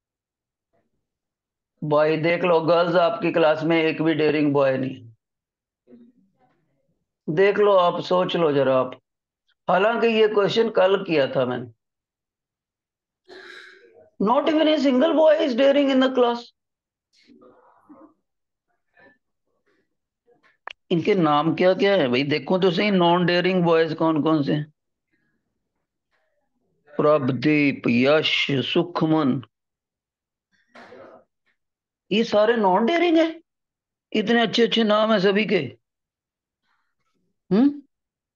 [SPEAKER 1] बॉय देख लो, गर्ल्स आपकी क्लास में एक भी डेयरिंग बॉय नहीं। देख लो आप, सोच लो जरा आप। हालांकि ये क्वेश्चन कल किया था मैंने। Not even a single boy is daring in the class. इनके नाम क्या क्या है भाई, देखो तो सही, नॉन डेयरिंग बॉयज कौन कौन से हैं? प्रभदीप, यश, सुखमन, ये सारे नॉन डेयरिंग है। इतने अच्छे अच्छे नाम है सभी के। हम्म।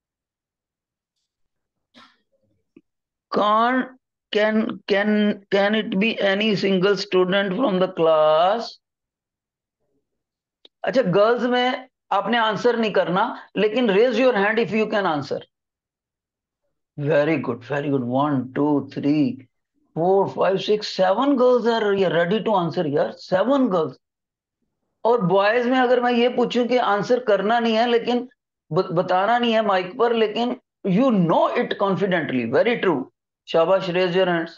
[SPEAKER 1] Can can can can it be any single student from the class? अच्छा, गर्ल्स में आपने आंसर नहीं करना, लेकिन raise your hand if you can answer. Very good, very good. One two three four five six seven girls are ready to answer यार, seven girls. और boys में अगर मैं ये पूछूं कि आंसर करना नहीं है लेकिन ब- बताना नहीं है माइक पर, लेकिन you know it confidently, very true. शाबाश, रेज योर हैंड्स।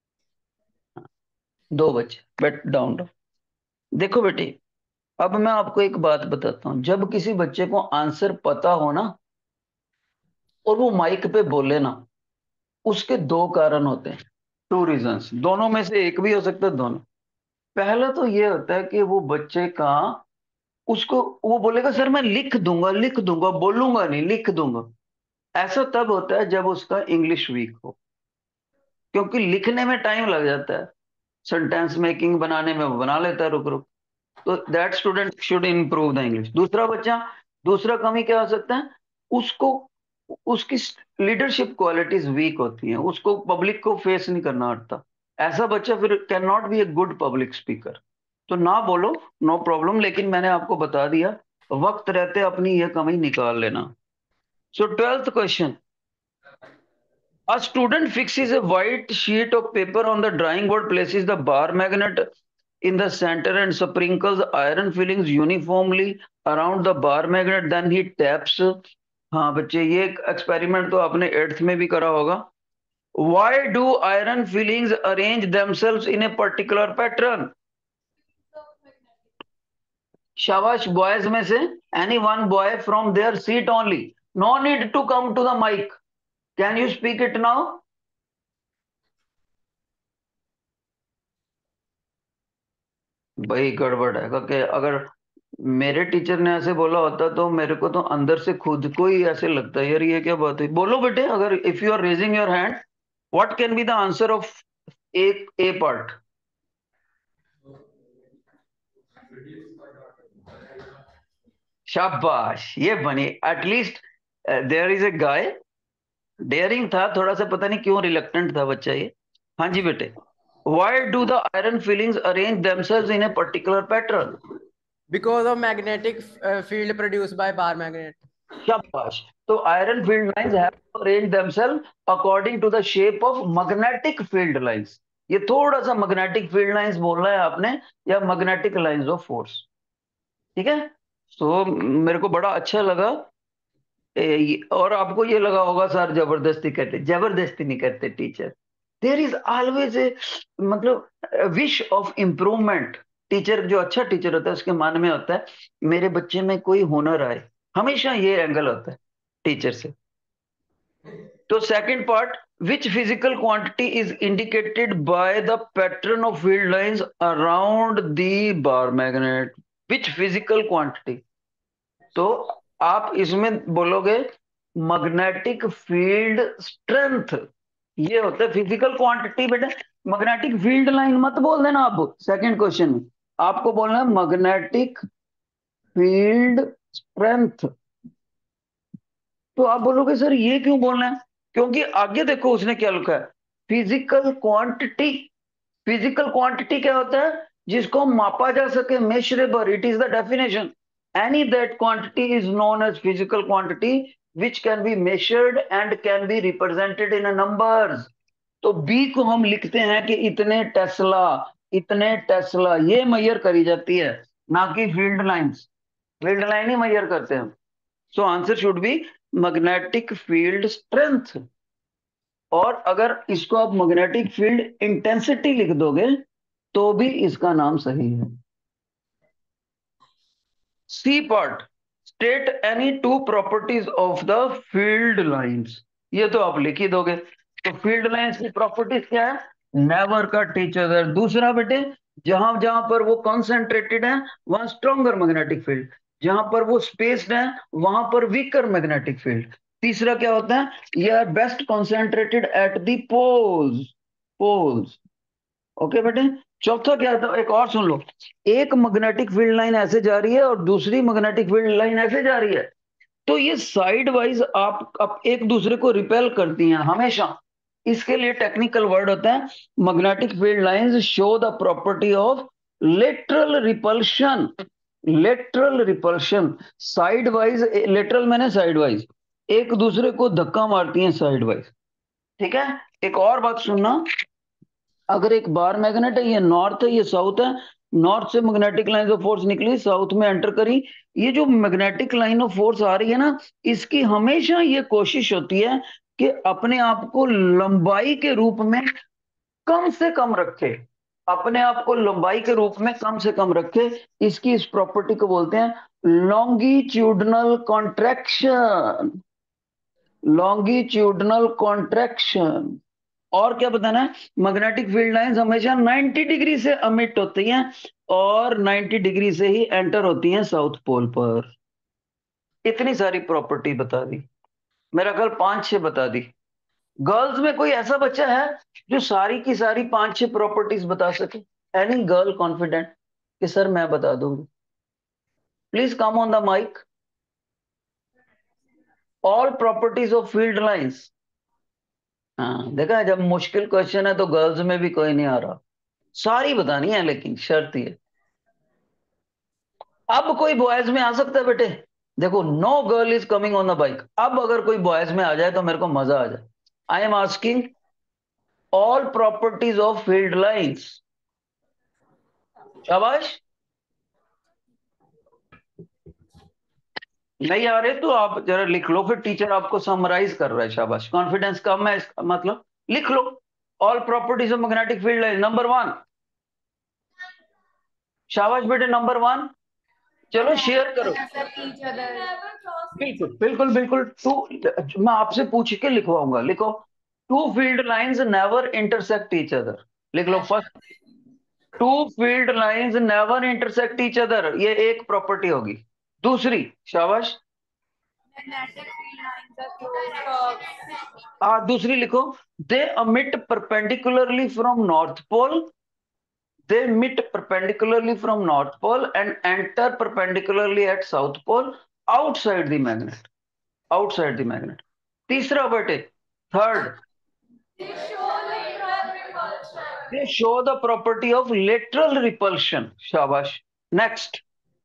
[SPEAKER 1] दो बच्चे, बेट डाउन। देखो बेटी, अब मैं आपको एक बात बताता हूं। जब किसी बच्चे को आंसर पता हो ना, और वो माइक पे बोले ना, उसके दो कारण होते हैं। टू रीजंस, दोनों में से एक भी हो सकता है, दोनों। पहला तो ये होता है कि वो बच्चे का, उसको वो बोलेगा सर मैं लिख दूंगा, लिख दूंगा, बोलूंगा नहीं, लिख दूंगा। ऐसा तब होता है जब उसका इंग्लिश वीक हो, क्योंकि लिखने में टाइम लग जाता है, सेंटेंस मेकिंग बनाने में वो बना लेता है रुक रुक। तो that student should improve the English. दूसरा बच्चा, दूसरा कमी क्या हो सकता है, उसको, उसकी लीडरशिप क्वालिटीज वीक होती हैं, उसको पब्लिक को फेस नहीं करना आता। ऐसा बच्चा फिर can not be a good public speaker. तो ना बोलो, नो प्रॉब्लम, लेकिन मैंने आपको बता दिया, वक्त रहते अपनी यह कमी निकाल लेना। So twelfth question, a student fixes a white sheet of paper on the drawing board, places the bar magnet in the center and sprinkles iron fillings uniformly around the bar magnet. Then he taps. हाँ बच्चे, ये experiment तो आपने eighth में भी करा होगा। Why do iron fillings arrange themselves in a particular pattern? शाबाश, बॉयज में से any one boy from their seat only. No need to come to the mike. Can you speak it now? भाई गड़बड़ है, क्योंकि अगर मेरे टीचर ने ऐसे बोला होता तो मेरे को तो अंदर से खुद को ही ऐसे लगता है यार ये क्या बात है। बोलो बेटे, अगर if you are raising your hand, what can be the answer of a A part? शाबाश, ये बनी at least. There is a guy, daring था थोड़ा सा, पता नहीं क्यों रिलक्टेंट था बच्चा ये। हाँ जी बेटे। Why do the iron filings arrange themselves in a particular pattern?
[SPEAKER 3] Because of magnetic uh, field produced by bar magnet.
[SPEAKER 1] शाबाश। तो iron field lines have to arrange themself according to the shape of magnetic field lines. ये थोड़ा सा magnetic field lines बोलना है आपने, या magnetic lines of force. ठीक है। तो मेरे को बड़ा अच्छा लगा। ए, ये- और आपको ये लगा होगा सर जबरदस्ती करते, जबरदस्ती नहीं करते teacher. There is always a, मतलब विश ऑफ इम्प्रूवमेंट। टीचर, जो अच्छा टीचर होता है उसके मन में होता है मेरे बच्चे में कोई हुनर आए, हमेशा ये एंगल होता है टीचर से। तो second part, which physical quantity is indicated by the pattern of field lines around the bar magnet? Which physical quantity? तो आप इसमें बोलोगे मैग्नेटिक फील्ड स्ट्रेंथ। ये होता है फिजिकल क्वांटिटी बेटा। मैग्नेटिक फील्ड लाइन मत बोल देना आप सेकंड क्वेश्चन में, आपको बोलना है मैग्नेटिक फील्ड स्ट्रेंथ। तो आप बोलोगे सर ये क्यों बोलना है, क्योंकि आगे देखो उसने क्या लिखा है, फिजिकल क्वांटिटी। फिजिकल क्वांटिटी क्या होता है, जिसको मापा जा सके, measurable, it is the definition. Any that quantity is known as physical quantity which can be measured and can be represented in numbers. तो बी को हम लिखते हैं कि इतने टेस्ला, इतने टेस्ला, ये मैयर करी जाती है, ना कि फील्ड लाइंस। फील्ड लाइन ही मैयर करते हैं। So answer should be magnetic field strength. और अगर इसको आप मैग्नेटिक फील्ड इंटेंसिटी लिख दोगे तो भी इसका नाम सही है। C part, state any two properties of the field lines. ये तो आप लिख ही दोगे। तो फील्ड लाइंस की प्रॉपर्टीज क्या है? Never cut each other. दूसरा बेटे, जहां जहां पर वो कॉन्सेंट्रेटेड है वहां स्ट्रॉन्गर मैग्नेटिक फील्ड, जहां पर वो स्पेस्ड है वहां पर वीकर मैग्नेटिक फील्ड। तीसरा क्या होता है? ये are best concentrated at the poles. Poles. Okay बेटे। चौथा क्या था, एक और सुन लो। एक मैग्नेटिक फील्ड लाइन ऐसे जा रही है और दूसरी मैग्नेटिक फील्ड लाइन ऐसे जा रही है, तो ये साइड वाइज आप, आप एक दूसरे को रिपेल करती हैं हमेशा। इसके लिए टेक्निकल वर्ड होता है magnetic field lines show the property of lateral repulsion. Lateral repulsion, side wise, lateral मैंने साइड वाइज, एक दूसरे को धक्का मारती हैं साइड वाइज। ठीक है। एक और बात सुनना, अगर एक बार मैग्नेट है, ये नॉर्थ है ये साउथ है, नॉर्थ से मैग्नेटिक लाइन ऑफ फोर्स निकली साउथ में एंटर करी, ये जो मैग्नेटिक लाइन ऑफ फोर्स आ रही है ना, इसकी हमेशा ये कोशिश होती है कि अपने आप को लंबाई के रूप में कम से कम रखे। अपने आप को लंबाई के रूप में कम से कम रखे। इसकी इस प्रॉपर्टी को बोलते हैं लॉन्गिट्यूडनल कॉन्ट्रैक्शन। Longitudinal contraction. और क्या बताना है? मैग्नेटिक फील्ड लाइंस हमेशा नब्बे डिग्री से अमिट होती हैं और नब्बे डिग्री से ही एंटर होती हैं साउथ पोल पर। इतनी सारी प्रॉपर्टी बता दी, मेरा ख्याल पांच छह बता दी। गर्ल्स में कोई ऐसा बच्चा है जो सारी की सारी पांच छह प्रॉपर्टीज बता सके? एनी गर्ल कॉन्फिडेंट कि सर मैं बता दूंगी? Please come on the mike. All properties of field lines. हाँ देखा है, जब मुश्किल क्वेश्चन है तो गर्ल्स में भी कोई नहीं आ रहा। सारी बतानी है लेकिन शर्त ये। अब कोई बॉयज में आ सकता है बेटे? देखो, no girl is coming on the bike. अब अगर कोई बॉयज में आ जाए तो मेरे को मजा आ जाए। I am asking all properties of field lines. शाबाश। नहीं आ रहे तो आप जरा लिख लो, फिर टीचर आपको समराइज कर रहा है। शाबाश, कॉन्फिडेंस कम है इसका मतलब लिख लो। All properties of magnetic field line number one. शाबाश बेटे, नंबर वन। चलो शेयर करो। बिल्कुल बिल्कुल बिल्कुल। टू, मैं आपसे पूछ के लिखवाऊंगा। लिखो, two field lines never intersect each other. लिख लो first, two field lines never intersect each other, ये एक प्रॉपर्टी होगी। दूसरी, शाबाश, आ दूसरी लिखो, they meet perpendicularly from north pole. They meet perpendicularly from north pole and enter perpendicularly at south pole outside the magnet. Outside the magnet. तीसरा बेटे, third, they show the property of lateral repulsion. शाबाश। Next,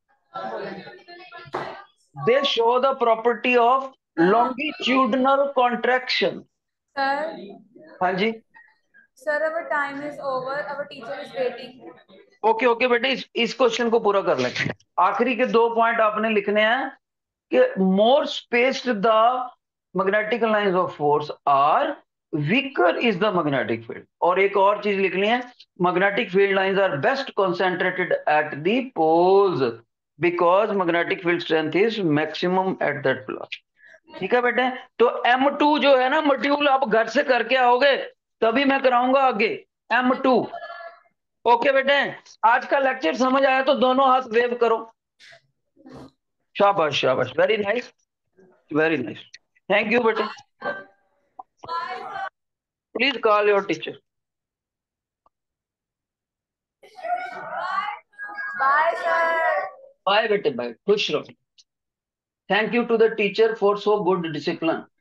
[SPEAKER 1] they show the property of longitudinal contraction.
[SPEAKER 4] Sir,
[SPEAKER 1] हाँ जी।
[SPEAKER 4] sir, our time is over. Our teacher is waiting.
[SPEAKER 1] Okay okay बेटे, इस इस question को पूरा कर लेते हैं। आखिरी के दो पॉइंट आपने लिखने हैं कि more spaced the magnetic lines of force are, weaker is the magnetic field. और एक और चीज लिखनी है, magnetic field lines are best concentrated at the poles because magnetic field strength is maximum at that place. ठीक है बेटे। तो एम टू जो है ना मॉड्यूल, आप घर से करके आओगे तभी मैं कराऊंगा आगे। M to. ओके बेटे, आज का लेक्चर समझ आया तो दोनों हाथ वेव करो। शाबाश शाबाश, very nice very nice. Thank you बेटे। Please call your teacher.
[SPEAKER 4] Bye, sir.
[SPEAKER 1] Bye बेटे बाय, खुश रहो। Thank you to the teacher for so good discipline.